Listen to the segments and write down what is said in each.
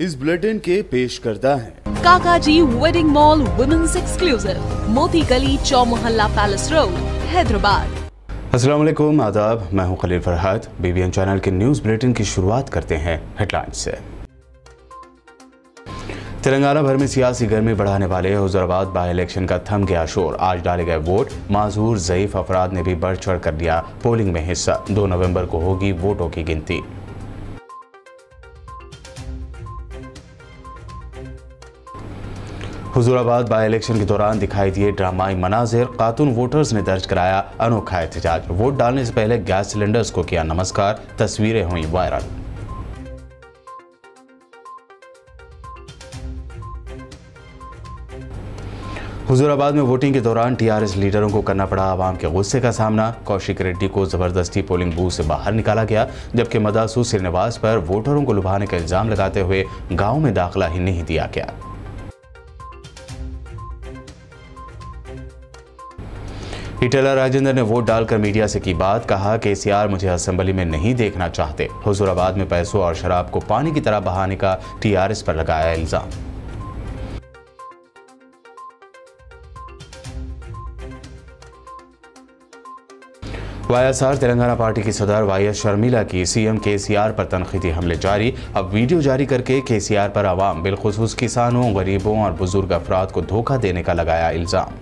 इस बुलेटिन के पेश करता है काकाजी वेडिंग मॉल वुमेन्स एक्सक्लूसिव, मोती गली, चौमुहल्ला पैलेस रोड, हैदराबाद। अस्सलाम वालेकुम, आदाब। मैं हूं खलील फरहाद। बीबीएन चैनल के न्यूज बुलेटिन की शुरुआत करते हैं हेडलाइंस से। तेलंगाना भर में सियासी गर्मी बढ़ाने वाले हुजूराबाद बाई इलेक्शन का थम गया शोर। आज डाले गए वोट। माजूर ज़ईफ अफराद ने भी बढ़ चढ़ कर लिया पोलिंग में हिस्सा। 2 नवंबर को होगी वोटों की गिनती। हुजूराबाद बाई इलेक्शन के दौरान दिखाई दिए ड्रामाई मनाजिर। खातून वोटर्स ने दर्ज कराया अनोखा एहतजाज। वोट डालने से पहले गैस सिलेंडर्स को किया नमस्कार। तस्वीरें हुई वायरल। हुजूराबाद में वोटिंग के दौरान टीआरएस लीडरों को करना पड़ा आवाम के गुस्से का सामना। कौशिक रेड्डी को जबरदस्ती पोलिंग बूथ से बाहर निकाला गया, जबकि मदासू श्रीनिवास पर वोटरों को लुभाने का इल्जाम लगाते हुए गांव में दाखिला ही नहीं दिया गया। इटेला राजेंद्र ने वोट डालकर मीडिया से की बात। कहा केसीआर मुझे असेंबली में नहीं देखना चाहते। हुजूराबाद में पैसों और शराब को पानी की तरह बहाने का टीआरएस पर लगाया इल्जाम। वाईएसआर तेलंगाना पार्टी की सदर वाईएस शर्मिला की सीएम केसीआर पर तनकीदी हमले जारी। अब वीडियो जारी करके केसीआर पर आवाम बिलखुसूस किसानों, गरीबों और बुजुर्ग अफराद को धोखा देने का लगाया इल्जाम।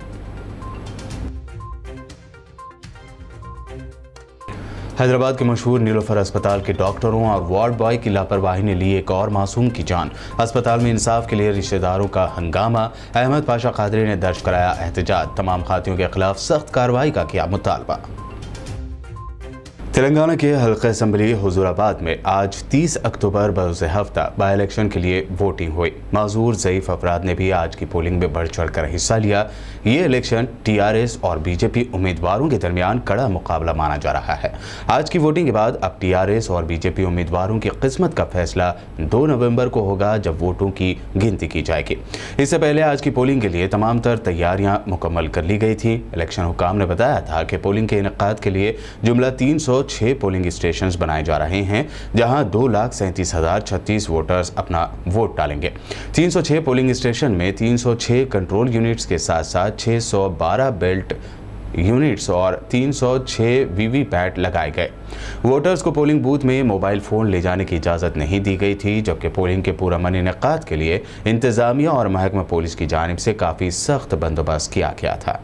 हैदराबाद के मशहूर नीलोफर अस्पताल के डॉक्टरों और वार्ड बॉय की लापरवाही ने ली एक और मासूम की जान। अस्पताल में इंसाफ के लिए रिश्तेदारों का हंगामा। अहमद पाशा कादरी ने दर्ज कराया एहतजाज। तमाम खातियों के खिलाफ सख्त कार्रवाई का किया मुतालबा। तेलंगाना के हल्का असम्बली हुजूराबाद में आज 30 अक्टूबर बरोज़ हफ्ता बाई इलेक्शन के लिए वोटिंग हुई। माजूर ज़ईफ अफराद ने भी आज की पोलिंग में बढ़ चढ़ कर हिस्सा लिया। ये इलेक्शन टीआरएस और बीजेपी उम्मीदवारों के दरमियान कड़ा मुकाबला माना जा रहा है। आज की वोटिंग के बाद अब टीआरएस और बीजेपी उम्मीदवारों की किस्मत का फैसला 2 नवंबर को होगा, जब वोटों की गिनती की जाएगी। इससे पहले आज की पोलिंग के लिए तमाम तर तैयारियां मुकम्मल कर ली गई थी। इलेक्शन हुकाम ने बताया था कि पोलिंग के इनेकाद के लिए जुमला 306 पोलिंग स्टेशंस बनाए जा रहे हैं, जहां 2,37,036 वोटर्स अपना वोट डालेंगे। 306 पोलिंग स्टेशन में 306 कंट्रोल यूनिट्स के साथ साथ 612 बेल्ट यूनिट्स और 306 वीवीपैट लगाए गए। वोटर्स को पोलिंग बूथ में मोबाइल फ़ोन ले जाने की इजाज़त नहीं दी गई थी, जबकि पोलिंग के पुरअमन इनेकाद के लिए इंतज़ामिया और महकमा पुलिस की जानिब से काफ़ी सख्त बंदोबस्त किया गया था।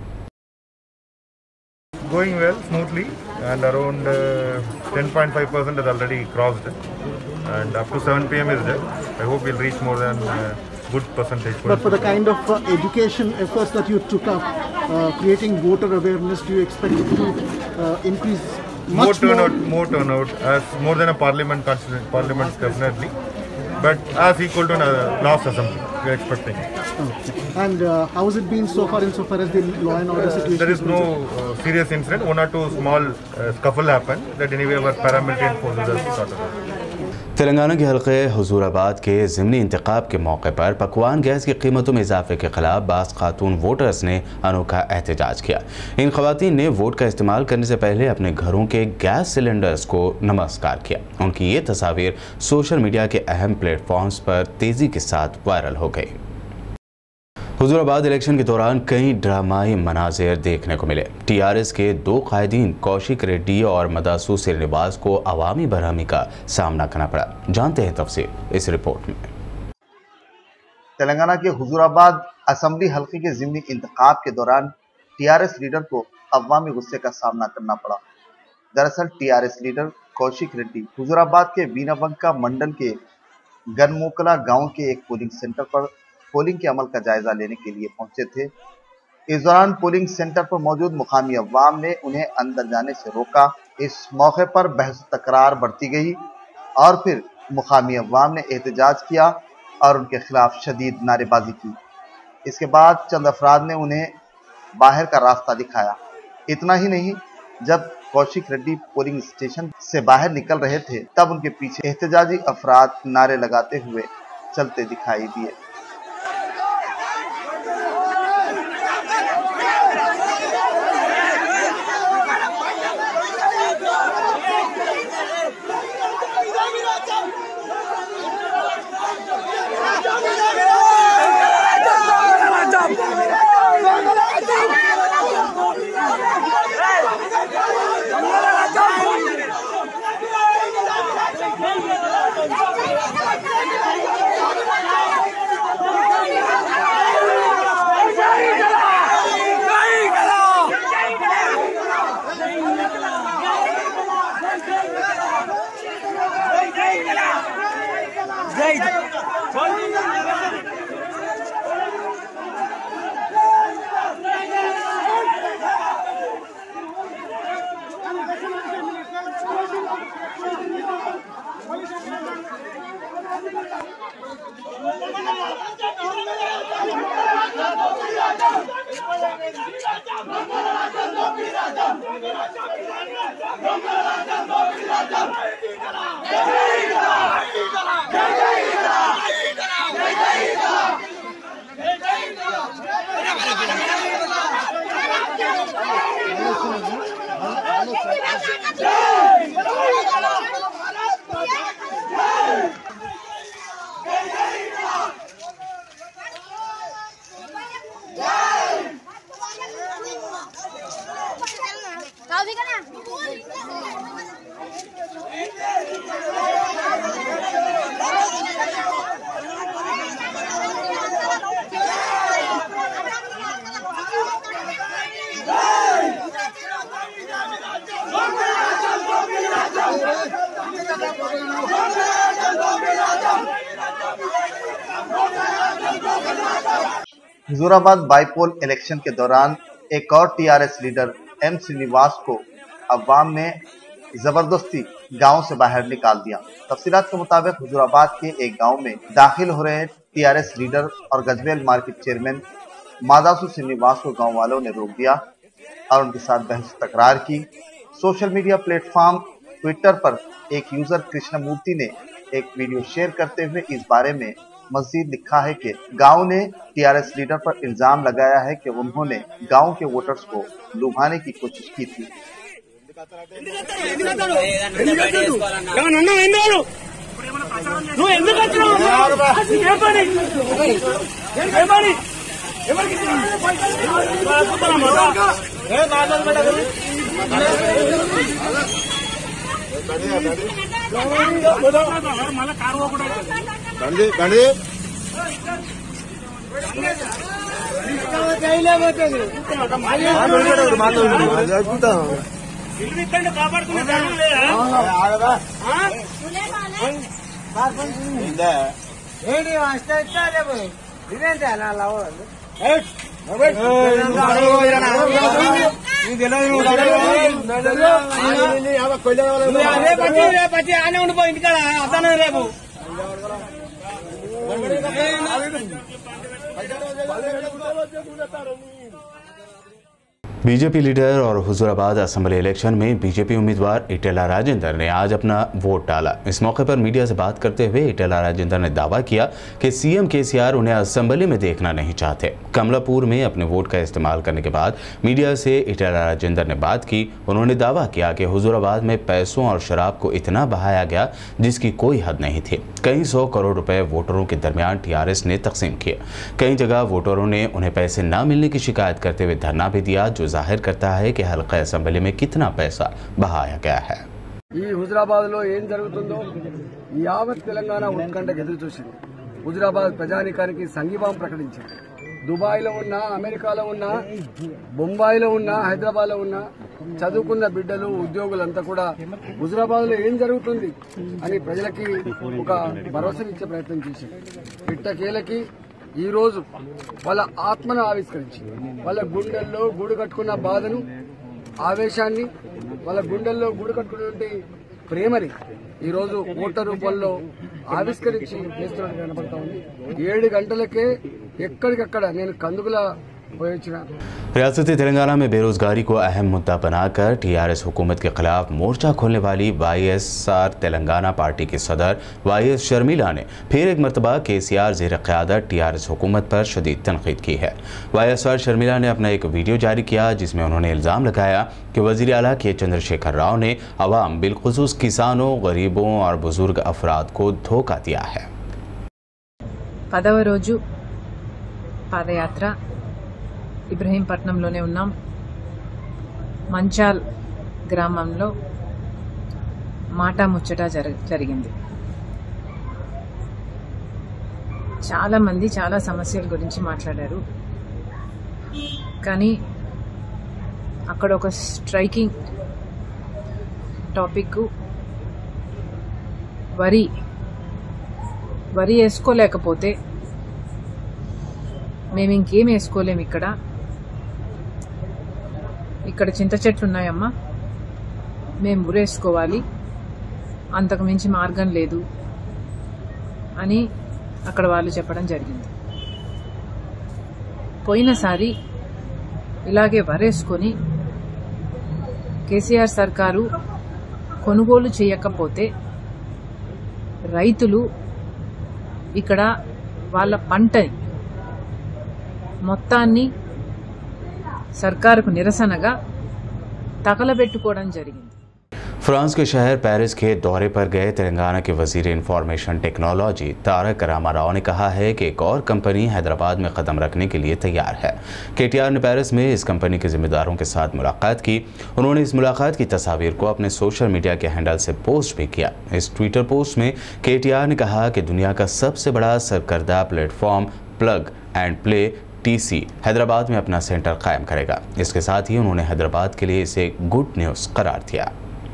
Going well, smoothly, and around 10.5% is already crossed, and up to 7 p.m. is there. I hope we'll reach more than good percentage. But for the kind of education efforts that you took up, creating voter awareness, do you expect it to increase much more turnout, as more than a parliament definitely, but as equal to last assembly, we are expecting. Okay. And how has it been so far insofar as the law and order situation? There is no serious incident. 1 or 2 small scuffle happened that anyway our paramilitary forces have started. Telangana के हल्के हुजूराबाद के ज़िमनी इंतखाब के मौके पर पकवान gas की कीमतों में इजाफे के खिलाफ बास खातून वोटर्स ने अनोखा एहतजाज किया। इन खवातीन ने वोट का इस्तेमाल करने से पहले अपने घरों के गैस सिलेंडर्स को नमस्कार किया। उनकी ये तस्वीर सोशल मीडिया के अहम प्लेटफॉर्म्स पर तेज़ी के साथ वायरल हो गई। हुजूराबाद इलेक्शन के दौरान कई ड्रामाई मनाजिर देखने को मिले। टीआरएस के 2 कायदीन कौशिक रेड्डी और मदासू श्रीनिवास को अवामी बरहमी का सामना करना पड़ा। जानते हैं तफसील इस रिपोर्ट में। तेलंगाना के हुजूराबाद असेंबली हल्के के ज़िमनी इंतखाब के दौरान टीआरएस लीडर को अवामी गुस्से का सामना करना पड़ा। दरअसल टीआरएस लीडर कौशिक रेड्डी हुजूराबाद के बीनाबंका मंडल के गनमोकला गांव के एक पोलिंग सेंटर पर पोलिंग के अमल का जायजा लेने के लिए पहुंचे थे। इस दौरान पोलिंग सेंटर पर मौजूद मुकामी अवाम ने उन्हें अंदर जाने से रोका। इस मौके पर बहस तकरार बढ़ती गई और फिर मुकामी अवाम ने एहतजाज किया और उनके खिलाफ शदीद नारेबाजी की। इसके बाद चंद अफराद ने उन्हें बाहर का रास्ता दिखाया। इतना ही नहीं, जब कौशिक रेड्डी पोलिंग स्टेशन से बाहर निकल रहे थे तब उनके पीछे एहतजाजी अफराद नारे लगाते हुए चलते दिखाई दिए। हुजूराबाद बाईपोल इलेक्शन के दौरान एक और टीआरएस लीडर एम श्रीनिवास को अवाम ने जबरदस्ती गांव से बाहर निकाल दिया। तफसीलात के मुताबिक हुजूराबाद के एक गांव में दाखिल हो रहे टीआरएस लीडर और गजवेल मार्केट चेयरमैन मादासु श्रीनिवास को गांव वालों ने रोक दिया और उनके साथ बहस तकरार की। सोशल मीडिया प्लेटफॉर्म ट्विटर पर एक यूजर कृष्णमूर्ति ने एक वीडियो शेयर करते हुए इस बारे में मजीद लिखा है कि गांव ने टीआरएस लीडर पर इल्जाम लगाया है कि उन्होंने गांव के वोटर्स को लुभाने की कोशिश की थी। बीजेपी लीडर और हुजूराबाद असेंबली इलेक्शन में बीजेपी उम्मीदवार इटेला राजेंद्र ने आज अपना वोट डाला। इस मौके पर मीडिया से बात करते हुए इटेला राजेंद्र ने दावा किया कि सीएम केसीआर उन्हें असेंबली में देखना नहीं चाहते। कमलापुर में अपने वोट का इस्तेमाल करने के बाद मीडिया से इटेला राजेंद्र ने बात की। उन्होंने दावा किया कि हुजूराबाद में पैसों और शराब को इतना बहाया गया जिसकी कोई हद नहीं थी। कई 100 करोड़ रुपए वोटरों के दरमियान टीआरएस ने तकसीम किए। कई जगह वोटरों ने उन्हें पैसे न मिलने की शिकायत करते हुए धरना भी दिया, जो जाहिर करता है कि हल्का असेंबली में कितना पैसा बहाया गया है। హుజురాబాద్ లో ఏం జరుగుతుందో యావత్ తెలంగాణ ఉత్కంఠకు ఎదురు చూసింది। హుజురాబాద్ ప్రజానికానికి సంఘీభావం ప్రకటించింది। దుబాయ్లో ఉన్న, అమెరికాలో ఉన్న, బొంబాయిలో ఉన్న, హైదరాబాద్లో ఉన్న చదువుకున్న బిడ్డలు, ఉద్యోగులంతా కూడా హుజురాబాద్లో ఏం జరుగుతుంది అని ప్రజలకి ఒక భరోసా ఇచ్చే ప్రయత్నం చేశారు। ఇట్టకేలకి ఈ రోజు వాళ్ళ ఆత్మను ఆవిష్కరించి వాళ్ళ గుండెల్లో గూడు కట్టుకున్న బాధను, ఆవేశాన్ని, వాళ్ళ గుండెల్లో గూడు కట్టుకున్నటువంటి ప్రేమని ఈ రోజు ఓటర్ రూపంలో ఆవిష్కరించి చేస్తున్నట్టు కనబడతా ఉంది। 7 గంటలకే ఎక్కడికక్కడ నేను కందుకుల रियासती तेलंगाना में बेरोजगारी को अहम मुद्दा बनाकर टीआरएस हुकूमत के खिलाफ मोर्चा खोलने वाली वाईएसआर तेलंगाना पार्टी की सदर वाईएस शर्मिला ने फिर एक मरतबा केसीआर ज़ेर क़यादत टीआरएस हुकूमत पर शदीद तनक़ीद की है। वाईएसआर शर्मिला ने अपना एक वीडियो जारी किया जिसमें उन्होंने इल्ज़ाम लगाया कि वज़ीर आला के चंद्रशेखर राव ने अवाम बिलखुसूस किसानों, गरीबों और बुजुर्ग अफराद को धोखा दिया है। 10వ రోజు పాదయాత్ర ఇబ్రహీంపట్నంలోనే ఉన్నాం। మంచాల్ గ్రామంలో మాటా ముచ్చట జరిగింది। చాలా మంది చాలా సమస్యల గురించి మాట్లాడారు, కానీ అక్కడ ఒక స్ట్రైకింగ్ టాపిక్ వరి వేసుకోలేకపోతే మేము ఇంకేం వేసుకోలేము। ఇక్కడ చింత చెట్లు ఉన్నాయమ్మా, మేము ఊరేసుకోవాలి, అంతకు మించి మార్గం లేదు అని అక్కడ వాళ్ళు చెప్పడం జరిగింది। పోయినసారి ఇలాగే వరేసుకొని కేసీఆర్ సర్కారు కొనుగోలు చేయకపోతే రైతులు ఇక్కడ వాళ్ళ పంటని మొత్తాన్ని సర్కారుకు నిరసనగా తగలబెట్టుకోవడం జరిగింది। फ्रांस के शहर पेरिस के दौरे पर गए तेलंगाना के वजीर इंफॉर्मेशन टेक्नोलॉजी तारक रामाराव ने कहा है कि एक और कंपनी हैदराबाद में कदम रखने के लिए तैयार है। केटीआर ने पेरिस में इस कंपनी के जिम्मेदारों के साथ मुलाकात की। उन्होंने इस मुलाकात की तस्वीर को अपने सोशल मीडिया के हैंडल से पोस्ट भी किया। इस ट्विटर पोस्ट में केटीआर ने कहा कि दुनिया का सबसे बड़ा सरकर्दा platform plug and play TC Hyderabad में अपना सेंटर कायम करेगा। इसके साथ ही उन्होंने हैदराबाद के लिए इसे गुड न्यूज़ करार दिया।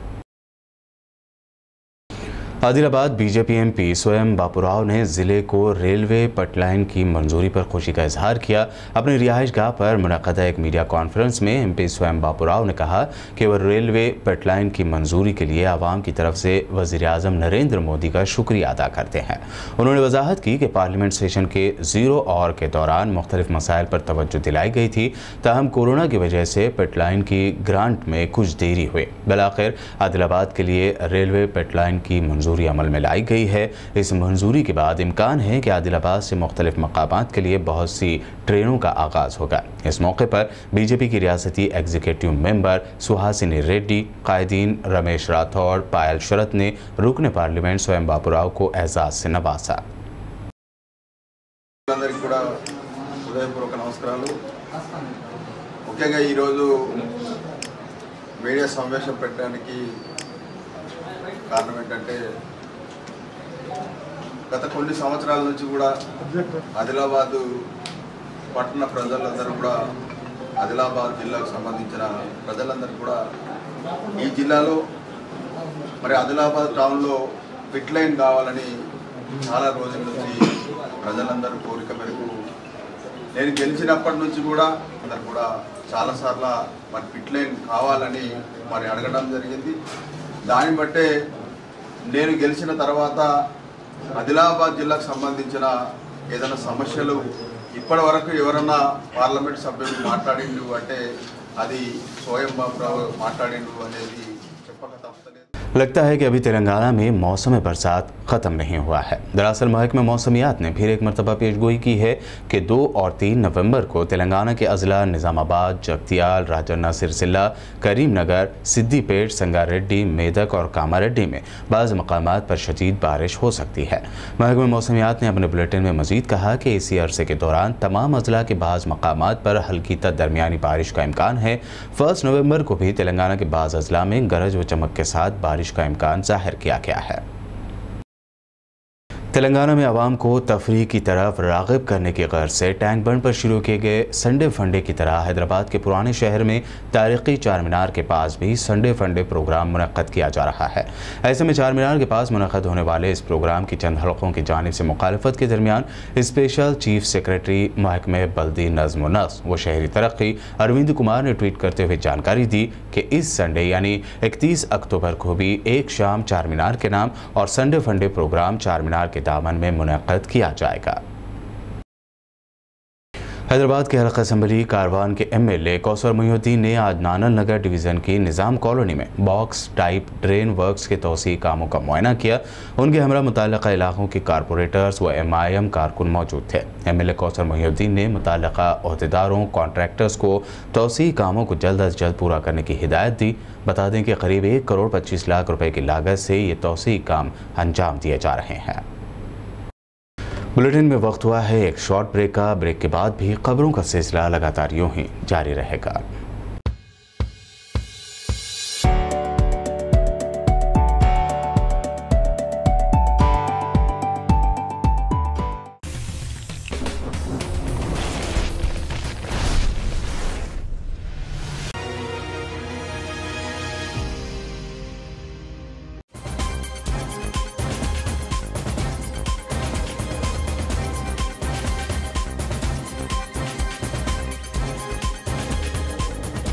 आदिलाबाद बीजेपी MP स्वयं बापूराव ने जिले को रेलवे पटलाइन की मंजूरी पर खुशी का इजहार किया। अपने रिहाइशगाह पर मुनक़दा एक मीडिया कॉन्फ्रेंस में MP स्वयं बापूराव ने कहा कि वह रेलवे पटलाइन की मंजूरी के लिए आवाम की तरफ से वज़ीर आज़म नरेंद्र मोदी का शुक्रिया अदा करते हैं। उन्होंने वजाहत की कि पार्लियामेंट सेशन के 0 आवर के दौरान मुख्तलिफ मसाइल पर तवज्जो दिलाई गई थी, ताहम कोरोना की वजह से पटलाइन की ग्रांट में कुछ देरी हुई। बिलाखिर आदिलाबाद के लिए रेलवे पटलाइन की मंजूरी अमल में लाई गई है। इस मंजूरी के बाद इम्कान है कि आदिलाबाद से मुख्तलिफ मकामात के लिए बहुत सी ट्रेनों का आगाज़ होगा। इस मौके पर बीजेपी की रियासती एग्जीक्यूटिव मेंबर सुहासिनी रेड्डी, कायदीन रमेश राठौड़, पायल शरत ने रुकन पार्लियामेंट स्वयं बापूराव को एजाज से नवाजा। కారణం ఏంటంటే గత కొన్ని సంవత్సరాల నుంచి కూడా ఆదిలాబాద్ పట్టణ ప్రజలందరూ కూడా ఆదిలాబాద్ జిల్లాకు సంబంధించిన ప్రజలందరూ కూడా ఈ జిల్లాలో మరి ఆదిలాబాద్ టౌన్లో పిట్ లైన్ కావాలని చాలా రోజుల నుంచి ప్రజలందరూ కోరిక మేరకు నేను గెలిచినప్పటి నుంచి కూడా అందరూ కూడా చాలాసార్లు మరి పిట్ లైన్ కావాలని మరి అడగడం జరిగింది। దాన్ని బట్టే నేను గెలిచిన తర్వాత ఆదిలాబాద్ జిల్లాకు సంబంధించిన ఏదైనా సమస్యలు ఇప్పటి వరకు ఎవరన్నా పార్లమెంట్ సభ్యులు మాట్లాడిండు అంటే అది స్వయం బాబురావు మాట్లాడిండు అనేది చెప్పక తప్పలేదు। लगता है कि अभी तेलंगाना में मौसम बरसात ख़त्म नहीं हुआ है। दरअसल महकमा मौसमियात ने फिर एक मरतबा पेशगोई की है कि 2 और 3 नवंबर को तेलंगाना के अजला निज़ामाबाद, जगतियाल, राजन्ना सिरसिल्ला, करीमनगर, सिद्दीपेट, संगारेड्डी, मेदक और कामारेड्डी में बाज़ मकामात पर शदीद बारिश हो सकती है। महकमा मौसमियात ने अपने बुलेटिन में मज़ीद कहा कि इसी अरसे के दौरान तमाम अजला के बाज़ मकामात पर हल्की तक दरमियानी बारिश का इम्कान है। 1 नवंबर को भी तेलंगाना के बाज़ अजला में गरज व चमक के साथ बारिश का इम्कान जाहिर किया गया है। तेलंगाना में आवाम को तफरीह की तरफ राग़िब करने की गर्ज से टैंक बंड पर शुरू किए गए संडे फंडे की तरह हैदराबाद के पुराने शहर में तारीख़ी चार मीनार के पास भी संडे फंडे प्रोग्राम मुनक़्क़द किया जा रहा है। ऐसे में चार मीनार के पास मुनक़्क़द होने वाले इस प्रोग्राम की चंद हलक़ों की जानिब से मुखालफत के दरमियान स्पेशल चीफ सेक्रेटरी महकमे बल्दी नज़्म व नस्क़ व शहरी तरक्की अरविंद कुमार ने ट्वीट करते हुए जानकारी दी कि इस संडे यानी 31 अक्टूबर को भी एक शाम चार मीनार के नाम और संडे फंडे प्रोग्राम चार मीनार के दामन में मुनक़्क़द किया जाएगा। हैदराबाद के हल्का असम्बली कारवान के MLA कौसर मोहिउद्दीन ने आज नानल नगर डिवीज़न की निज़ाम कॉलोनी में बॉक्स टाइप ड्रेन वर्क्स के तोसी कामों का मुआयना किया। उनके हमरा मुताल्लिक़ा इलाक़ों के कारपोरेटर्स व MIM कारकुन मौजूद थे। MLA कौसर मोहिउद्दीन ने मुताल्लिक़ा अहदेदारों कॉन्ट्रैक्टर्स को तोसी कामों को जल्द अज जल्द पूरा करने की हिदायत दी। बता दें कि करीब 1 करोड़ 25 लाख रुपए की लागत से ये तोसी काम अंजाम दिए जा रहे हैं। बुलेटिन में वक्त हुआ है एक शॉर्ट ब्रेक का। ब्रेक के बाद भी खबरों का सिलसिला लगातार यूं ही जारी रहेगा।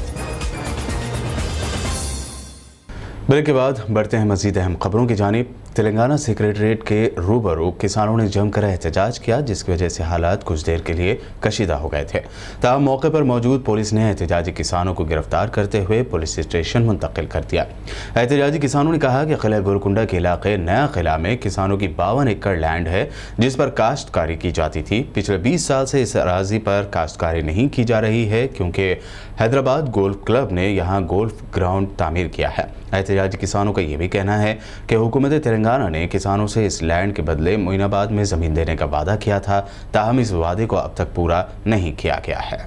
ब्रेक के बाद बढ़ते हैं मज़ीद अहम खबरों की जानिब। तेलंगाना सेक्रेटरीट के रूबरू किसानों ने जमकर एहतजाज किया, जिसकी वजह से हालात कुछ देर के लिए कशीदा हो गए थे। ताहम मौके पर मौजूद पुलिस ने एहतजाजी किसानों को गिरफ्तार करते हुए पुलिस स्टेशन मुंतकिल कर दिया। एहतजाजी किसानों ने कहा कि किला गोलकुंडा के इलाके नया किला में किसानों की 52 एकड़ लैंड है जिस पर काश्तकारी की जाती थी। पिछले 20 साल से इस अराजी पर काश्तकारी नहीं की जा रही है क्योंकि हैदराबाद गोल्फ क्लब ने यहाँ गोल्फ ग्राउंड तामीर किया है। एहतजाजी किसानों का यह भी कहना है कि हुकूमत तेलंगाना ने किसानों से इस लैंड के बदले मोइनाबाद में ज़मीन देने का वादा किया था, ताहम इस वादे को अब तक पूरा नहीं किया गया है।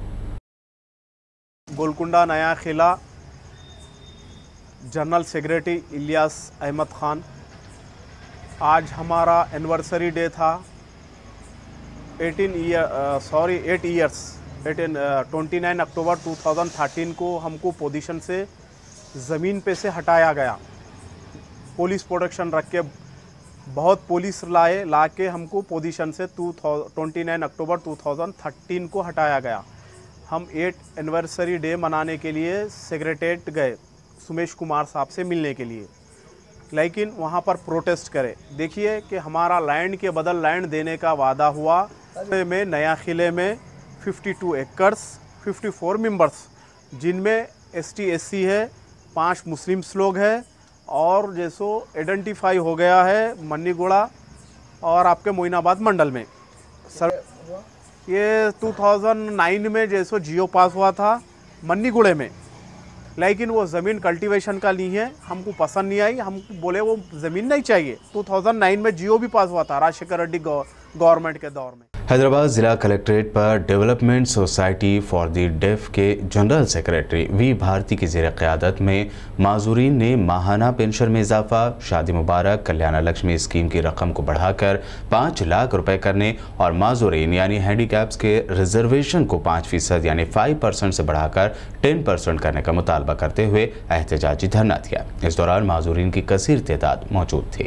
गोलकुंडा नया किला, जनरल सेक्रेटरी इलियास अहमद खान। आज हमारा एनिवर्सरी डे था। 29 अक्टूबर 2013 को हमको पोजीशन से ज़मीन पे से हटाया गया। पुलिस प्रोटेक्शन रख के बहुत पुलिस ला के हमको पोजीशन से 29 अक्टूबर 2013 को हटाया गया। हम 8 एनिवर्सरी डे मनाने के लिए सेक्रेटरीट गए सुमेश कुमार साहब से मिलने के लिए, लेकिन वहाँ पर प्रोटेस्ट करे। देखिए कि हमारा लैंड के बदल लैंड देने का वादा हुआ। में नया किले में 52 एकड़ 54 मेंबर्स, जिनमें ST SC है, 5 मुस्लिम्स लोग हैं और जैसो आइडेंटिफाई हो गया है मन्नीगुड़ा और आपके मोइनाबाद मंडल में। सर ये 2009 में जैसो जियो पास हुआ था मन्नीगुड़े में, लेकिन वो ज़मीन कल्टीवेशन का नहीं है, हमको पसंद नहीं आई। हम बोले वो ज़मीन नहीं चाहिए। 2009 में जियो भी पास हुआ था राजशेखर रेड्डी गवर्नमेंट के दौर में। हैदराबाद ज़िला कलेक्ट्रेट पर development society for the deaf के जनरल सेक्रेटरी वी भारती की ज़ेर क़यादत में माजूरीन ने माहाना पेंशन में इजाफा, शादी मुबारक, कल्याण लक्ष्मी स्कीम की रकम को बढ़ाकर 5 लाख रुपए करने और माजूरीन यानी हैंडीकैप्स के रिजर्वेशन को 5% यानी 5% से बढ़ाकर 10% करने का मुतालबा करते हुए एहतजाजी धरना दिया। इस दौरान माजूरीन की कसीर तादाद मौजूद थी।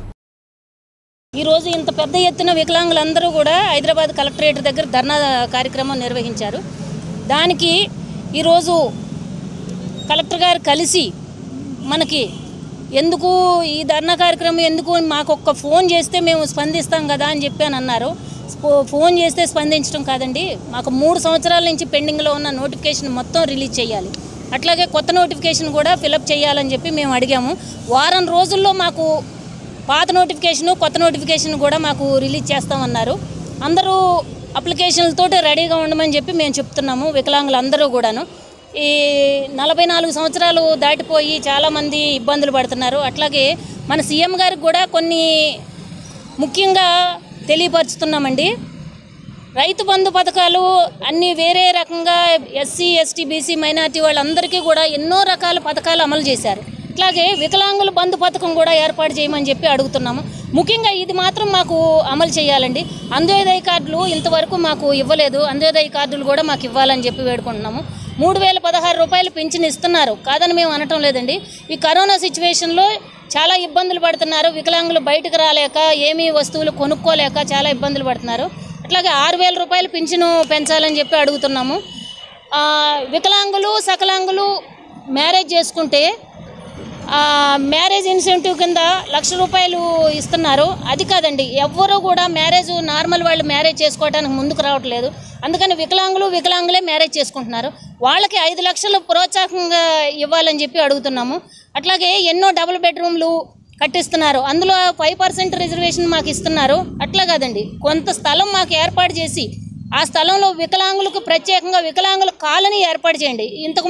ఈ రోజు ఇంత పెద్ద ఎత్తున వికలాంగులందరూ కూడా హైదరాబాద్ కలెక్టరేట్ దగ్గర ధర్నా కార్యక్రమం నిర్వహించారు। దానికి ఈ రోజు కలెక్టర్ గారు కలిసి మనకి ఎందుకు ఈ ధర్నా కార్యక్రమం ఎందుకు మాకు ఒక్క ఫోన్ చేస్తే మేము స్పందిస్తాం కదా అని చెప్పి అన్నారు। ఫోన్ చేస్తే స్పందించడం కాదండి, మాకు 3 సంవత్సరాల నుంచి పెండింగ్లో ఉన్న నోటిఫికేషన్ మొత్తం రిలీజ్ చేయాలి, అట్లాగే కొత్త నోటిఫికేషన్ కూడా ఫిలప్ చేయాలని చెప్పి మేము అడిగాము। వారం రోజుల్లో మాకు పాత నోటిఫికేషన్ కొత్త నోటిఫికేషన్ కూడా మాకు రిలీజ్ చేస్తామన్నారు। అందరూ అప్లికేషన్లతో రెడీగా ఉండమని చెప్పి మేము చెప్తున్నాము। వికలాంగులందరూ కూడాను ఈ 44 సంవత్సరాలు దాటిపోయి చాలామంది ఇబ్బందులు పడుతున్నారు। అట్లాగే మన సీఎం గారికి కూడా కొన్ని ముఖ్యంగా తెలియపరుచుతున్నామండి। రైతు బంధు పథకాలు అన్నీ వేరే రకంగా SC ST BC మైనారిటీ వాళ్ళందరికీ కూడా ఎన్నో రకాల పథకాలు అమలు చేశారు। అట్లాగే వికలాంగుల బంధు పథకం కూడా ఏర్పాటు చేయమని చెప్పి అడుగుతున్నాము। ముఖ్యంగా ఇది మాత్రం మాకు అమలు చేయాలండి। అంత్యోదయ కార్డులు ఇంతవరకు మాకు ఇవ్వలేదు, అంత్యోదయ కార్డులు కూడా మాకు ఇవ్వాలని చెప్పి వేడుకుంటున్నాము। 3016 రూపాయలు పింఛన్ ఇస్తున్నారు, కాదని మేము అనటం లేదండి। ఈ కరోనా సిచ్యువేషన్లో చాలా ఇబ్బందులు పడుతున్నారు వికలాంగులు, బయటకు రాలేక ఏమీ వస్తువులు కొనుక్కోలేక చాలా ఇబ్బందులు పడుతున్నారు। అట్లాగే 6000 రూపాయలు పింఛను పెంచాలని చెప్పి అడుగుతున్నాము। వికలాంగులు సకలాంగులు మ్యారేజ్ చేసుకుంటే మ్యారేజ్ ఇన్సెంటివ్ కింద 1,00,000 రూపాయలు ఇస్తున్నారు। అది కాదండి, ఎవ్వరూ కూడా నార్మల్ వాళ్ళు మ్యారేజ్ చేసుకోవడానికి ముందుకు రావట్లేదు, అందుకని వికలాంగులే మ్యారేజ్ చేసుకుంటున్నారు। వాళ్ళకి 5 లక్షలు ప్రోత్సాహంగా ఇవ్వాలని చెప్పి అడుగుతున్నాము। అట్లాగే ఎన్నో డబుల్ బెడ్రూమ్లు కట్టిస్తున్నారు, అందులో 5% రిజర్వేషన్ మాకు ఇస్తున్నారు। అట్లా కాదండి, కొంత స్థలం మాకు ఏర్పాటు చేసి ఆ స్థలంలో వికలాంగులకు ప్రత్యేకంగా వికలాంగుల కాలనీ ఏర్పాటు చేయండి।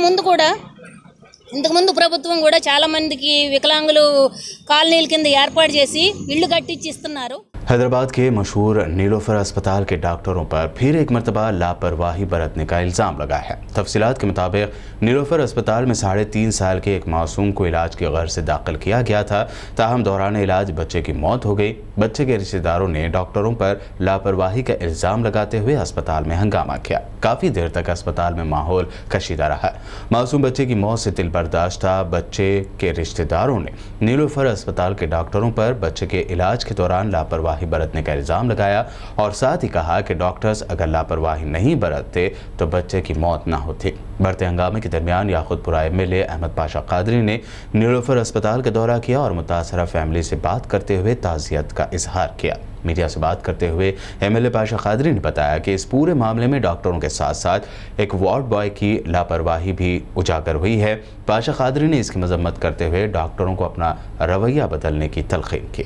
ఇంతకుముందు ప్రభుత్వం కూడా చాలా మందికి వికలాంగులు కాలనీల కింద ఏర్పాటు చేసి ఇళ్ళు కట్టించి ఇస్తున్నారు। हैदराबाद के मशहूर नीलोफर अस्पताल के डॉक्टरों पर फिर एक मरतबा लापरवाही बरतने का इल्ज़ाम लगा है। तफसीलात के मुताबिक नीलोफर अस्पताल में 3.5 साल के एक मासूम को इलाज के गर्ज से दाखिल किया गया था, ताहम दौरान इलाज बच्चे की मौत हो गई। बच्चे के रिश्तेदारों ने डॉक्टरों पर लापरवाही का इल्ज़ाम लगाते हुए अस्पताल में हंगामा किया। काफ़ी देर तक अस्पताल में माहौल कशीदा रहा। मासूम बच्चे की मौत से दिल बर्दाश्त था। बच्चे के रिश्तेदारों ने नीलोफर अस्पताल के डॉक्टरों पर बच्चे के इलाज के दौरान लापरवाही लापरवाही बरतने का इल्ज़ाम लगाया और साथ ही कहा कि डॉक्टर्स अगर लापरवाही नहीं बरतते तो बच्चे की मौत ना होती। बढ़ते हंगामे के दरमियान याकूतपुरा एमएलए अहमद पाशा कादरी ने नीलोफर अस्पताल का दौरा किया और मुतासरा फैमिली से बात करते हुए ताज़ियत का इजहार किया। मीडिया से बात करते हुए एमएलए पाशा कादरी ने बताया कि इस पूरे मामले में डॉक्टरों के साथ साथ एक वार्ड बॉय की लापरवाही भी उजागर हुई है। पाशा कादरी ने इसकी मजम्मत करते हुए डॉक्टरों को अपना रवैया बदलने की तलकीन की।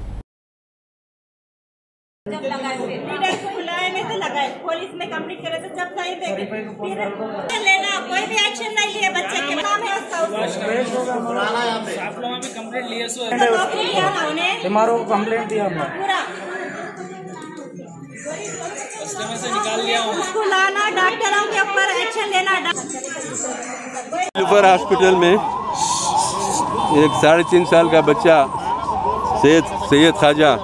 पुलिस में कंप्लीट करे तो जब सही देंगे फिर लेना, कोई भी एक्शन नहीं लिया, बच्चे के नाम है उसका आप लोगों ने कंप्लेंट लिया सो नौकरी लिया ना उन्हें तुम्हारो कंप्लेंट दिया पूरा सिस्टम से निकाल लिया, उसको लाना, डॉक्टरों के ऊपर एक्शन लेना। नीलोफर हॉस्पिटल में एक 3.5 साल का बच्चा सैयद ख्वाजा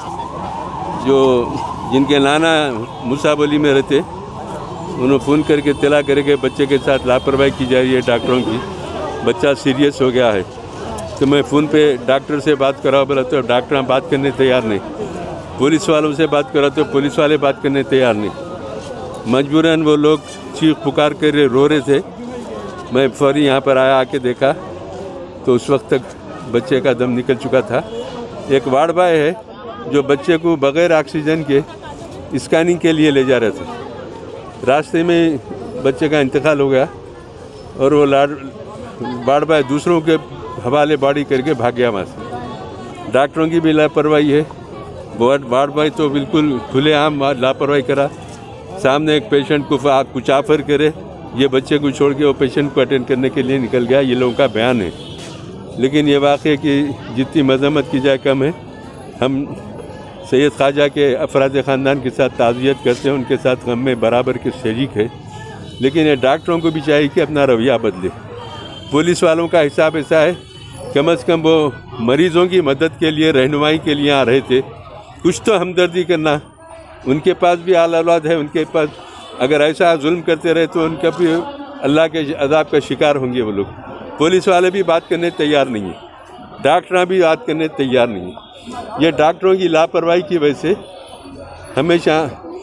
जो जिनके नाना मुसाबली में रहते, उन्होंने फ़ोन करके इत्तला करे कि बच्चे के साथ लापरवाही की जा रही है डॉक्टरों की, बच्चा सीरियस हो गया है। तो मैं फ़ोन पे डॉक्टर से बात करा, बोला तो डॉक्टर बात करने तैयार नहीं, पुलिस वालों से बात करा तो पुलिस वाले बात करने तैयार नहीं। मजबूरन वो लोग चीख पुकार कर रो रहे थे। मैं फौरी यहाँ पर आया, आके देखा तो उस वक्त तक बच्चे का दम निकल चुका था। एक वार्ड बॉय है जो बच्चे को बग़ैर ऑक्सीजन के स्कैनिंग के लिए ले जा रहे थे, रास्ते में बच्चे का इंतकाल हो गया और वो वार्ड बॉय दूसरों के हवाले बॉडी करके भाग गया वहाँ से। डॉक्टरों की भी लापरवाही है, वार्ड बॉय तो बिल्कुल खुलेआम लापरवाही करा, सामने एक पेशेंट को कुछ ऑफर करे, ये बच्चे को छोड़ के वो पेशेंट को अटेंड करने के लिए निकल गया, ये लोगों का बयान है। लेकिन ये वाक़े की जितनी मजम्मत की जाए कम है। हम सैयद ख्वाजा के अफराद ख़ानदान के साथ ताज़ियत करते हैं, उनके साथ गम में बराबर के शरीक है, लेकिन ये डॉक्टरों को भी चाहिए कि अपना रवैया बदले। पुलिस वालों का हिसाब ऐसा है, कम से कम वो मरीज़ों की मदद के लिए, रहनुमाई के लिए आ रहे थे, कुछ तो हमदर्दी करना। उनके पास भी आल औलाद है, उनके पास अगर ऐसा जुल्म करते रहे तो उनका भी अल्लाह के अज़ाब का शिकार होंगे वो लोग। पुलिस वाले भी बात करने तैयार नहीं है, डॉक्टर भी बात करने तैयार नहीं है। ये डॉक्टरों की लापरवाही की वजह से हमेशा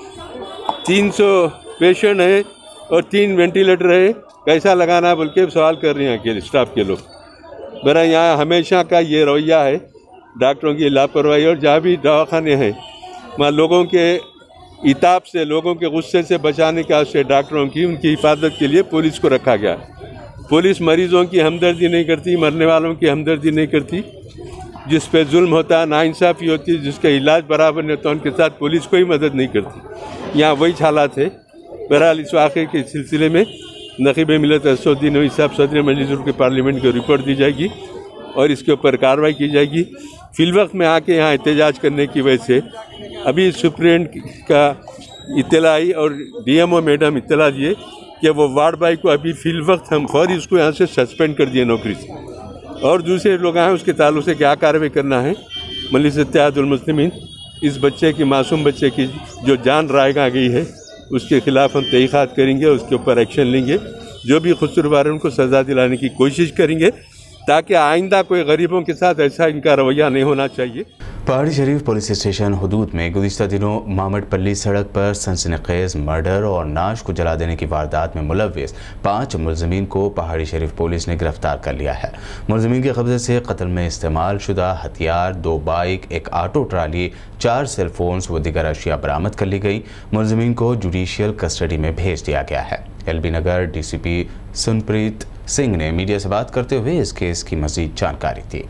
300 पेशेंट है और 3 वेंटिलेटर है, कैसा लगाना बोल के सवाल कर रहे हैं अकेले स्टाफ के लोग। मेरा यहाँ हमेशा का ये रवैया है डॉक्टरों की लापरवाही। और जहाँ भी दवाखाने हैं वहाँ लोगों के इताब से, लोगों के गुस्से से बचाने के वास्ते डॉक्टरों की उनकी हिफाजत के लिए पुलिस को रखा गया। पुलिस मरीज़ों की हमदर्दी नहीं करती, मरने वालों की हमदर्दी नहीं करती, जिस पे जुल्म होता है, नाइंसाफ़ी होती है, जिसका इलाज बराबर नहीं होता, उनके साथ पुलिस कोई मदद नहीं करती। यहाँ वही हालात है। बहरहाल इस वाक़े के सिलसिले में नक़ीब मिल्लत असदुद्दीन नवी साहब सदर मजलिस के पार्लियामेंट को रिपोर्ट दी जाएगी और इसके ऊपर कार्रवाई की जाएगी। फिलवक्त में आके यहाँ एहतजाज करने की वजह से अभी सुप्रीडेंट का इत्तला आई और DMO मैडम इत्तला दिए कि वो वार्ड बॉय को अभी फिलवक्त हम फौरी उसको यहाँ से सस्पेंड कर दिए नौकरी से, और दूसरे लोग आए उसके ताल्लुक से क्या कार्रवाई करना है। मजलिस इत्तेहादुल मुस्लिमीन इस बच्चे की, मासूम बच्चे की जो जान रायगा गई है, उसके खिलाफ हम तहक़ीक़ात करेंगे, उसके ऊपर एक्शन लेंगे, जो भी कसूरवार है उनको सज़ा दिलाने की कोशिश करेंगे ताकि आइंदा कोई गरीबों के साथ ऐसा इनका रवैया नहीं होना चाहिए। पहाड़ी शरीफ पुलिस स्टेशन हुदूद में गुज़िश्ता दिनों मामडपल्ली सड़क पर सनसनीखेज़ मर्डर और नाश को जला देने की वारदात में मुलव्विस 5 मुलज़मीन को पहाड़ी शरीफ पुलिस ने गिरफ्तार कर लिया है। मुलज़मीन के कब्ज़े से कत्ल में इस्तेमाल शुदा हथियार, 2 बाइक, 1 ऑटो ट्राली, 4 सेलफोन्स व दीगर अशिया बरामद कर ली गई। मुलज़मीन को जुडिशियल कस्टडी में भेज दिया गया है। LB नगर DCP सुनप्रीत सिंह ने मीडिया से बात करते हुए इस केस की मज़ीद जानकारी दी।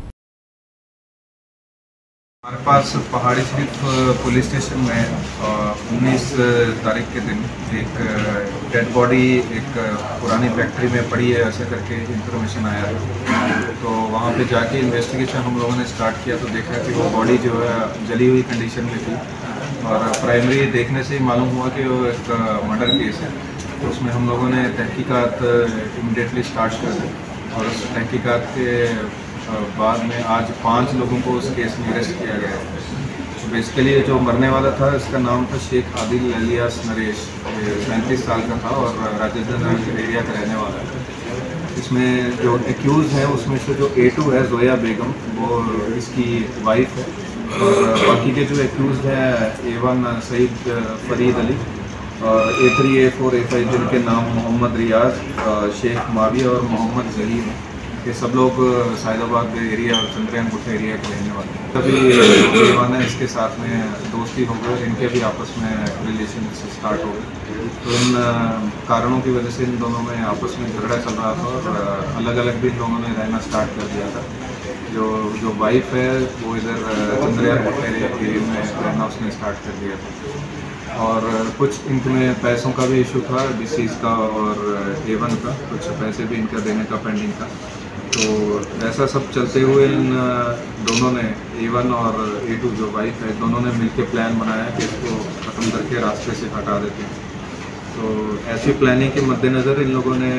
हमारे पास पहाड़ी शरीफ पुलिस स्टेशन में 19 तारीख के दिन एक डेड बॉडी एक पुरानी फैक्ट्री में पड़ी है ऐसे करके इंफॉर्मेशन आया था। तो वहाँ पे जाके इन्वेस्टिगेशन हम लोगों ने स्टार्ट किया तो देखा कि वो बॉडी जो है जली हुई कंडीशन में थी और प्राइमरी देखने से ही मालूम हुआ कि वो एक मर्डर केस है। तो उसमें हम लोगों ने तहकीकात इमीडिएटली स्टार्ट कर दी और उस तहकीकात के बाद में आज 5 लोगों को उस केस में अरेस्ट किया गया है। तो बेसिकली जो मरने वाला था इसका नाम था शेख आदिल अलियास नरेश, 35 साल का था और राजेंद्र नगर एरिया का रहने वाला है। इसमें जो एक्यूज़ है उसमें से जो A2 है जोया बेगम, वो इसकी वाइफ है और बाकी के जो एक्यूज हैं A1 सईद फरीद अली और A3 A4 A5 जिनके नाम मोहम्मद रियाज, शेख माविया और मोहम्मद जहीर हैं, ये सब लोग साइदाबाद एरिया और चंद्रयान गुट्टा एरिया के रहने वाले हैं। तभी A1 है इसके साथ में दोस्ती हो गए, इनके भी आपस में रिलेशन स्टार्ट हो गए। तो इन कारणों की वजह से इन दोनों में आपस में झगड़ा चल रहा था और अलग अलग भी इन दोनों ने रहना स्टार्ट कर दिया था। जो वाइफ है वो इधर चंद्रयान गुट्टा एरिया में रहना उसने स्टार्ट कर दिया था और कुछ इनमें पैसों का भी इशू था, डिसीज़ का और A1 का कुछ पैसे भी इनका देने का पेंडिंग था। तो ऐसा सब चलते हुए इन दोनों ने A1 और A2 जो वाइफ है दोनों ने मिलकर प्लान बनाया कि इसको ख़त्म करके रास्ते से हटा देते हैं। तो ऐसी प्लानिंग के मद्देनज़र इन लोगों ने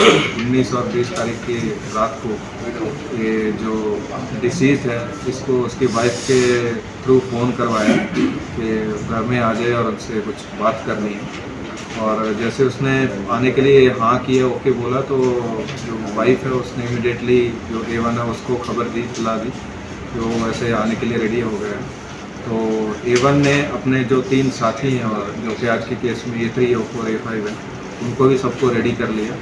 19 और 20 तारीख की रात को ये जो डिसीज़ है इसको उसकी वाइफ के थ्रू फ़ोन करवाया कि घर में आ जाए और उनसे कुछ बात करनी है। और जैसे उसने आने के लिए हाँ किया, ओके बोला, तो जो वाइफ है उसने इमीडिएटली जो A1 है उसको खबर दी, इत्तला दी कि वो वैसे आने के लिए रेडी हो गया। तो A1 ने अपने जो 3 साथी हैं और जो कि आज के केस में A3 A4 A5 है उनको भी सबको रेडी कर लिया।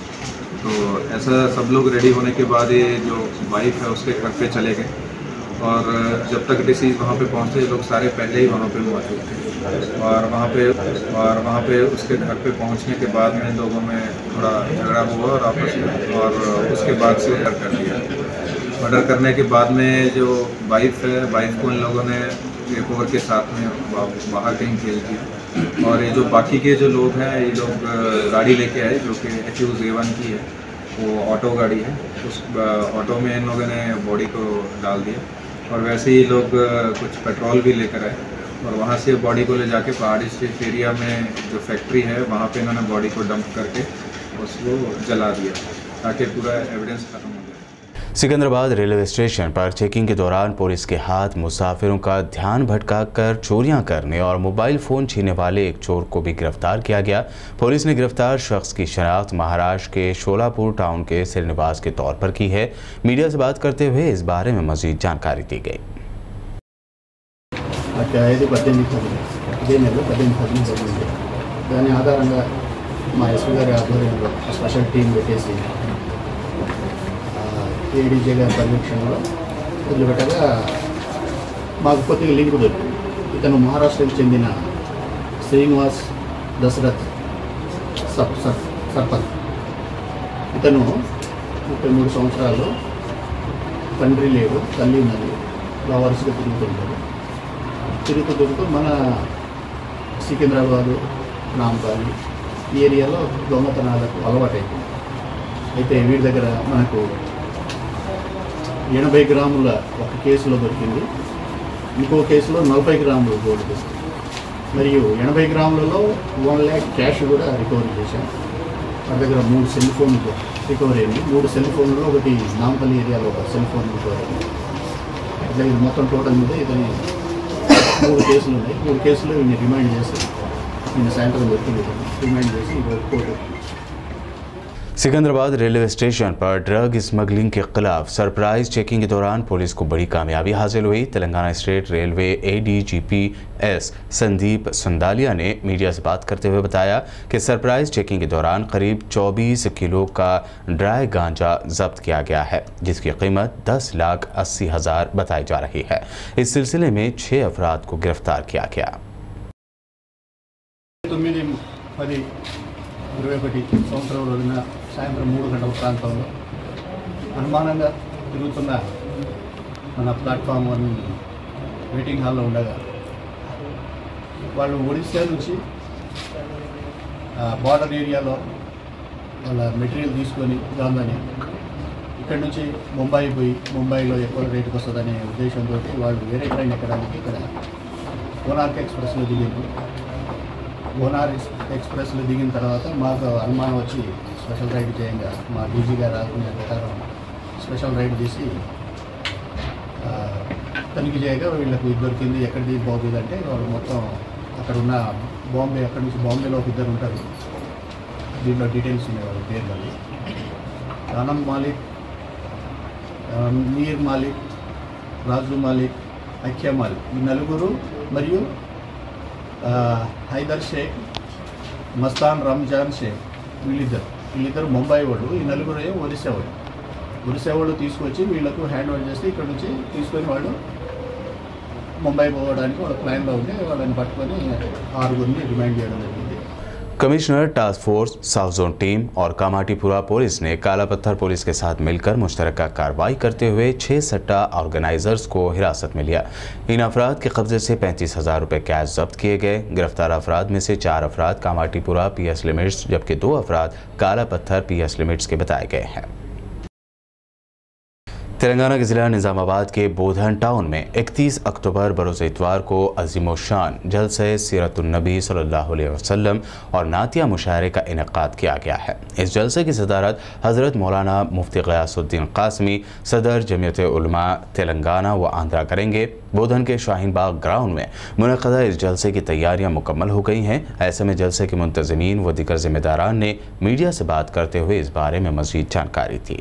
तो ऐसा सब लोग रेडी होने के बाद ये जो वाइफ है उसके घर पे चले गए और जब तक डिसीज़ वहाँ पे पहुँचे लोग सारे पहले ही वहाँ पे मौजूद थे और वहाँ पे उसके घर पे पहुँचने के बाद में लोगों में थोड़ा झगड़ा हुआ और आपस में और उसके बाद से मर्डर कर दिया। मर्डर करने के बाद में जो वाइफ है वाइफ को इन लोगों ने एक ओवर के साथ में बाहर कहीं खेल दिया और ये जो बाकी के जो लोग हैं ये लोग गाड़ी लेके आए जो कि एक्यूज A1 की है, वो ऑटो गाड़ी है, उस ऑटो में इन लोगों ने बॉडी को डाल दिया और वैसे ही लोग कुछ पेट्रोल भी लेकर आए और वहाँ से बॉडी को ले जाके पहाड़ी स्ट्रीट एरिया में जो फैक्ट्री है वहाँ पे इन्होंने बॉडी को डंप करके उसको जला दिया ताकि पूरा एविडेंस खत्म हो जाए। सिकंदराबाद रेलवे स्टेशन पर चेकिंग के दौरान पुलिस के हाथ मुसाफिरों का ध्यान भटकाकर चोरियां करने और मोबाइल फ़ोन छीनने वाले एक चोर को भी गिरफ्तार किया गया। पुलिस ने गिरफ्तार शख्स की शनाख्त महाराष्ट्र के शोलापुर टाउन के श्रीनिवास के तौर पर की है। मीडिया से बात करते हुए इस बारे में मजीद जानकारी दी गई। ఏడీజే గారి పర్యవేక్షణలో వదిలిపెట్టగా మాకు కొద్దిగా లింక్ దొరికింది. ఇతను మహారాష్ట్రకు చెందిన శ్రీనివాస్ దశరథ్ సర్పంచ్. ఇతను 33 సంవత్సరాలు, తండ్రి లేడు, తల్లి ఉన్నది, వరుసగా తిరుగుతూ మన సికింద్రాబాదు, నాంపల్లి ఈ ఏరియాలో దొంగతనాలకు అలవాటైపోయింది. అయితే వీడి దగ్గర మనకు 80 గ్రాముల ఒక కేసులో దొరికింది, ఇంకో కేసులో 40 గ్రాములు గోల్డ్ దొరికింది, మరియు 80 గ్రాములలో 1 lakh క్యాష్ కూడా రికవరీ చేశాం. వారి దగ్గర 3 సెల్ ఫోన్లు రికవరీ అయింది. 3 సెల్ ఫోన్లలో ఒకటి నాంపల్లి ఏరియాలో ఒక సెల్ ఫోన్ రికవరీ అయింది. అట్లా ఇది మొత్తం టోటల్ మీద ఇతని 3 కేసులు ఉన్నాయి. 3 కేసులు ఈయన రిమైండ్ చేసి నిన్న సాయంత్రం దొరికింది. రిమైండ్ చేసి కోర్టు. सिकंदराबाद रेलवे स्टेशन पर ड्रग स्मगलिंग के खिलाफ सरप्राइज चेकिंग के दौरान पुलिस को बड़ी कामयाबी हासिल हुई। Telangana state railway ADGPS Sandeep Shandilya ने मीडिया से बात करते हुए बताया कि सरप्राइज चेकिंग के दौरान करीब 24 किलो का ड्राई गांजा जब्त किया गया है, जिसकी कीमत 10,80,000 बताई जा रही है। इस सिलसिले में 6 अफराद को गिरफ्तार किया गया। 21 సంవత్సరం రోజున సాయంత్రం 3 గంటల ప్రాంతంలో అనుమానంగా తిరుగుతున్న మన ప్లాట్ఫామ్ 1 వెయిటింగ్ హాల్లో ఉండగా వాళ్ళు ఒడిశా నుంచి బార్డర్ ఏరియాలో వాళ్ళ మెటీరియల్ తీసుకొని దాన్ని ఇక్కడ నుంచి ముంబై పోయి ముంబైలో ఎక్కువ రేటుకు వస్తుందనే ఉద్దేశంతో వాళ్ళు వేరే ట్రైన్ ఎక్కడానికి ఇక్కడ కోనార్క్ ఎక్స్ప్రెస్లో దిగారు. గోనార్ ఎక్స్ప్రెస్లో దిగిన తర్వాత మాకు అనుమానం వచ్చి స్పెషల్ రైడ్ చేయంగా మా డీజీ గారు రాకుండా ప్రకారం స్పెషల్ రైడ్ చేసి తనిఖీ చేయగా వీళ్ళకి దొరికింది. ఎక్కడిది బాంబే అంటే వాళ్ళు మొత్తం అక్కడ ఉన్న బాంబే, అక్కడి నుంచి బాంబేలో ఒక ఇద్దరు ఉంటారు, దీంట్లో డీటెయిల్స్ ఉన్నాయి వాళ్ళ పేర్లు. ఆనంద్ మాలిక్, మీర్ మాలిక్, రాజు మాలిక్, అఖ్యమల్ ఈ నలుగురు మరియు హైదర్ షేక్ మస్తాన్ రంజాన్ షేక్ వీళ్ళిద్దరు ముంబై వాళ్ళు, ఈ నలుగురు ఒరిస్సా వాళ్ళు తీసుకొచ్చి వీళ్ళకు హ్యాండ్ ఓవర్ చేస్తే ఇక్కడ నుంచి తీసుకొని వాళ్ళు ముంబై పోవడానికి వాళ్ళ ప్లాన్లో ఉంటే వాళ్ళని పట్టుకొని 6 రిమాండ్ చేయడం జరిగింది। Commissioner task force south zone team और कामाटीपुरा पुलिस ने काला पत्थर पुलिस के साथ मिलकर मुश्तरका कार्रवाई करते हुए 6 सट्टा ऑर्गेनाइजर्स को हिरासत में लिया। इन अफराद के कब्जे से 35,000 रुपये कैश जब्त किए गए। गिरफ्तार अफराद में से 4 अफराद कामाटीपुरा PS लिमिट्स जबकि 2 अफराद काला पत्थर PS लिमिट्स के बताए गए हैं। तेलंगाना के ज़िला निज़ामाबाद के बोधन टाउन में 31 अक्टूबर बरोज़ इतवार को अज़ीमुश्शान जलसे सीरतुन्नबी सल्लल्लाहु अलैहि वसल्लम और नातिया मुशायरे का इनेकाद किया गया है। इस जलसे की सदारत हज़रत मौलाना मुफ्ती ग़यासुद्दीन क़ासमी सदर जमीयत उलमा तेलंगाना व आंध्रा करेंगे। बोधन के शाहीन बाग ग्राउंड में मुनक़दा इस जलसे की तैयारियां मुकम्मल हो गई हैं। ऐसे में जलसे के मुंतज़मीन व दीगर ज़िम्मेदारान ने मीडिया से बात करते हुए इस बारे में मज़ीद जानकारी दी।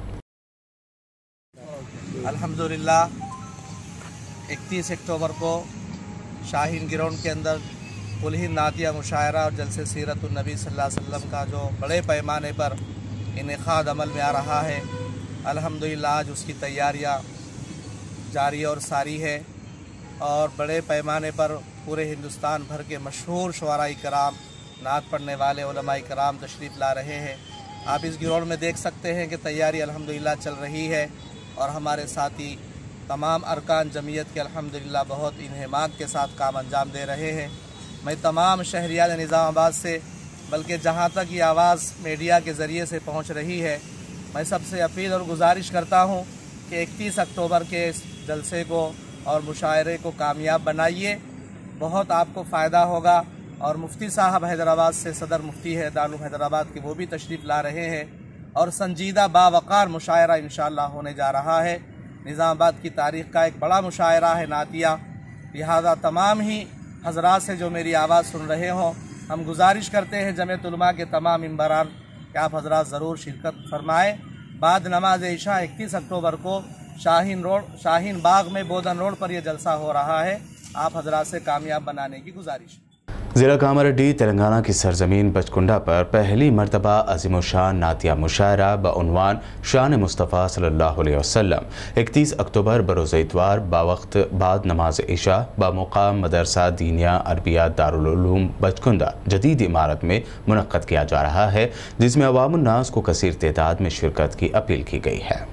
अल्हम्दुलिल्लाह 31 अक्टूबर को शाहीन ग्राउंड के अंदर कुलहिंद नातिया मुशायरा और जलसे सीरतुन्नबी सल्लल्लाहु अलैहि वसल्लम का जो बड़े पैमाने पर इनेकाद अमल में आ रहा है, अल्हम्दुलिल्लाह आज उसकी तैयारियां जारी और सारी है और बड़े पैमाने पर पूरे हिंदुस्तान भर के मशहूर शुअराए कराम, नात पढ़ने वाले उलमाए कराम तशरीफ़ ला रहे हैं। आप इस ग्राउंड में देख सकते हैं कि तैयारी अल्हम्दुलिल्लाह चल रही है और हमारे साथी तमाम अरकान जमीयत के अल्हम्दुलिल्लाह बहुत इन्हेमाक के साथ काम अंजाम दे रहे हैं। मैं तमाम शहरियान निज़ामाबाद से, बल्कि जहाँ तक ये आवाज़ मीडिया के ज़रिए से पहुँच रही है, मैं सबसे अपील और गुजारिश करता हूँ कि 31 अक्टूबर के इस जलसे को और मुशायरे को कामयाब बनाइए, बहुत आपको फ़ायदा होगा। और मुफ्ती साहब हैदराबाद से, सदर मुफ्ती है दारुल हैदराबाद के, वो भी तशरीफ़ ला रहे हैं और संजीदा बावकार मुशायरा इंशाअल्लाह होने जा रहा है। निज़ामाबाद की तारीख़ का एक बड़ा मुशायरा है नातिया। लिहाजा तमाम ही हज़रात से जो मेरी आवाज़ सुन रहे हों, हम गुजारिश करते हैं जमीयत उलमा के तमाम मेंबरान कि आप हज़रात ज़रूर शिरकत फरमाएँ। बाद नमाज इशा 31 अक्टूबर को शाहीन बाग में बोधन रोड पर यह जलसा हो रहा है। आप हज़रात से कामयाब बनाने की गुजारिश। ज़िला कामारेड्डी तेलंगाना की सरजमीन बचकुंडा पर पहली मरतबा अज़ीमुश्शान नातिया मुशायरा बउनवान शान मुस्तफ़ा सल्लल्लाहु अलैहि वसल्लम 31 अक्टूबर बरोज़ इतवार बावक्त बाद नमाज इशा बामुकाम मदरसा दीनिया अरबिया दारुल उलूम बचकुंडा जदीद इमारत में मुनक़्क़द किया जा रहा है, जिसमें अवामुन्नास को कसीर तादाद में शिरकत की अपील की गई है।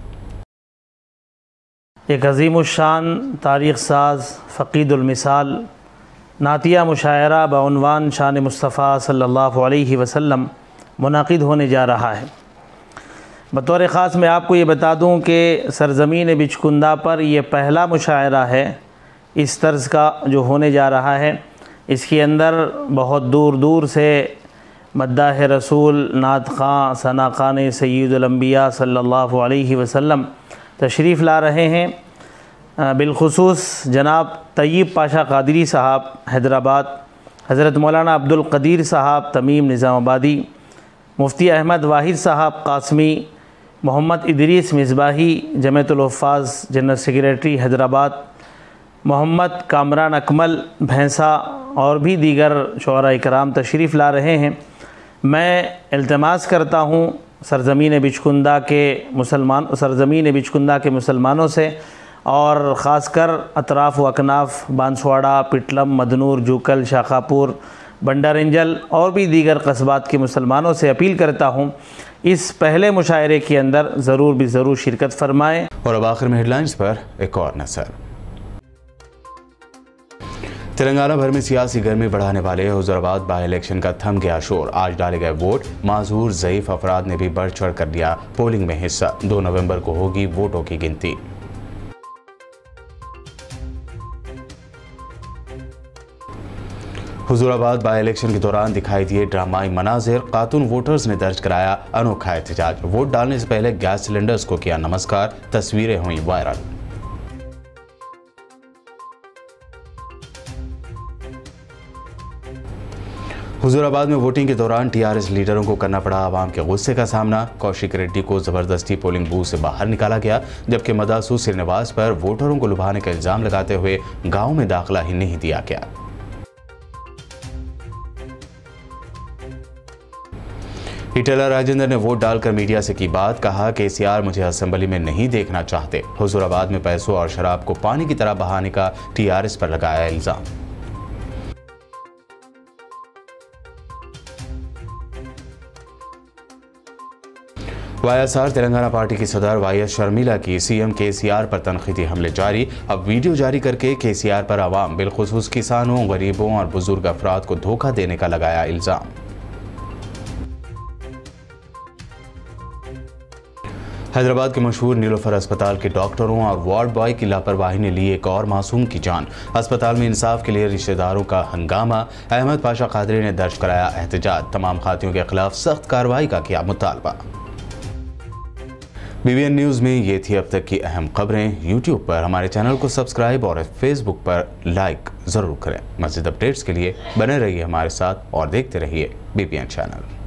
एक अज़ीमुश्शान तारीख़ साज फ़क़ीदुल मिसाल नातिया मुशायरा बउनवान शान मुस्तफ़ा सल्लल्लाहु अलैहि वसल्लम मुनाक़िद होने जा रहा है। बतौर ख़ास मैं आपको ये बता दूं कि सरज़मीन बिचकुंदा पर यह पहला मुशायरा है इस तर्ज़ का जो होने जा रहा है। इसके अंदर बहुत दूर दूर से मद्दाह रसूल, नात ख़ां, सना ख़ान सय्यदुल अंबिया सल्लल्लाहु अलैहि वसल्लम तशरीफ़ ला रहे हैं। बिलखुसूस जनाब तय्यब पाशा कादरी साहब हैदराबाद, हज़रत मौलाना अब्दुल क़दीर साहब तमीम निज़ामाबादी, मुफ्ती अहमद वाहिद साहब कासमी, मोहम्मद इदरीस मिसबाही जमीयतुल हुफ़्फ़ाज़ जनरल सेक्रेटरी हैदराबाद, मोहम्मद कामरान अकमल भैंसा और भी दीगर शुअराए कराम तशरीफ़ ला रहे हैं। मैं इल्तिमास करता हूँ सरज़मीन बिचकुंदा के मुसलमानों से और ख़ासकर अतराफ़ व अकनाफ़ बांसवाड़ा, पिटलम, मदनूर, जूकल, शाखापुर, बंडारेंजल और भी दीगर कस्बात के मुसलमानों से अपील करता हूँ इस पहले मुशायरे के अंदर ज़रूर शिरकत फरमाएँ। और अब आखिर में हेडलाइंस पर एक और नज़र। तेलंगाना भर में सियासी गर्मी बढ़ाने वाले हुज़ूराबाद बाई इलेक्शन का थम गया शोर। आज डाले गए वोट, माजूर ज़ईफ़ अफराद ने भी बढ़ चढ़ कर लिया पोलिंग में हिस्सा। 2 नवंबर को होगी वोटों की गिनती। हुज़ूराबाद बाई इलेक्शन के दौरान दिखाई दिए ड्रामाई मनाजिर। खातून वोटर्स ने दर्ज कराया अनोखा एहतजाज। वोट डालने से पहले गैस सिलेंडर्स को किया नमस्कार, तस्वीरें हुई वायरल। हुजूराबाद में वोटिंग के दौरान टीआरएस लीडरों को करना पड़ा आवाम के गुस्से का सामना। कौशिक रेड्डी को जबरदस्ती पोलिंग बूथ से बाहर निकाला गया, जबकि मदासू श्रीनिवास पर वोटरों को लुभाने का इल्जाम लगाते हुए गांव में दाखिला ही नहीं दिया गया। ईटेला राजेंद्र ने वोट डालकर मीडिया से की बात, कहा केसीआर मुझे असेंबली में नहीं देखना चाहते। हुजूराबाद में पैसों और शराब को पानी की तरह बहाने का टीआरएस पर लगाया इल्जाम। वाईएसआर तेलंगाना पार्टी की सदर वाईएस शर्मिला की सीएम केसीआर पर तनकीदी हमले जारी। अब वीडियो जारी करके केसीआर पर आवाम बिलखुसूस किसानों, गरीबों और बुजुर्ग अफराद को धोखा देने का लगाया इल्जाम। हैदराबाद के मशहूर नीलोफर अस्पताल के डॉक्टरों और वार्ड बॉय की लापरवाही ने ली एक और मासूम की जान। अस्पताल में इंसाफ के लिए रिश्तेदारों का हंगामा। अहमद पाशा कादरी ने दर्ज कराया एहतजाज। तमाम खातियों के खिलाफ सख्त कार्रवाई का किया मुतालबा। बीबीएन न्यूज़ में ये थी अब तक की अहम खबरें। यूट्यूब पर हमारे चैनल को सब्सक्राइब और फेसबुक पर लाइक ज़रूर करें। मज़ीद अपडेट्स के लिए बने रहिए हमारे साथ और देखते रहिए बीबीएन चैनल।